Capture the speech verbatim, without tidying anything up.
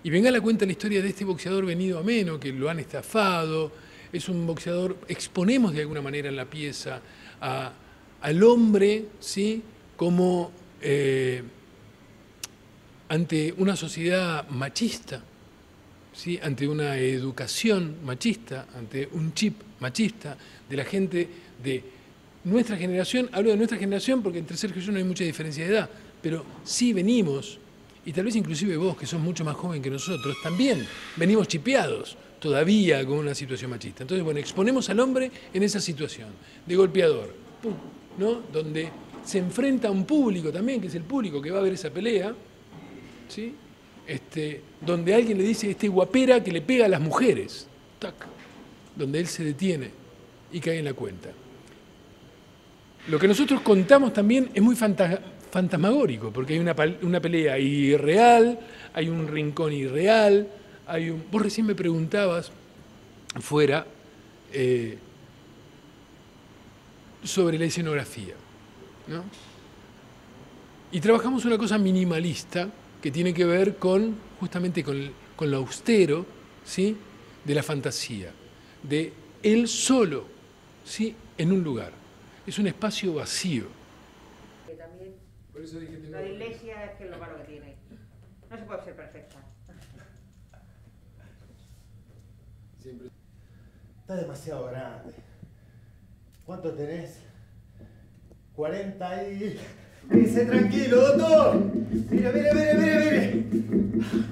Y Bengala cuenta la historia de este boxeador venido ameno, que lo han estafado. Es un boxeador, exponemos de alguna manera en la pieza a, al hombre, ¿sí? Como eh, ante una sociedad machista, ¿sí? Ante una educación machista, ante un chip machista de la gente de nuestra generación. Hablo de nuestra generación porque entre Sergio y yo no hay mucha diferencia de edad, pero sí venimos, y tal vez inclusive vos, que sos mucho más joven que nosotros, también venimos chipeados todavía con una situación machista. Entonces, bueno, exponemos al hombre en esa situación de golpeador, ¿no? Donde se enfrenta a un público también, que es el público que va a ver esa pelea, ¿sí? Este, donde alguien le dice, este guapera que le pega a las mujeres, tac, donde él se detiene y cae en la cuenta. Lo que nosotros contamos también es muy fantasmagórico, porque hay una, una pelea irreal, hay un rincón irreal, hay un... Vos recién me preguntabas, fuera, eh, sobre la escenografía, ¿no? Y trabajamos una cosa minimalista, que tiene que ver con, justamente con, con lo austero, ¿sí? De la fantasía, de él solo, ¿sí? En un lugar. Es un espacio vacío. Que también, por eso dije, la de iglesia es que es lo malo que tiene. No se puede ser perfecta. Siempre. Está demasiado grande. ¿Cuánto tenés? cuarenta y... Dice tranquilo, doctor. Mire, mire, mire, mire, mire.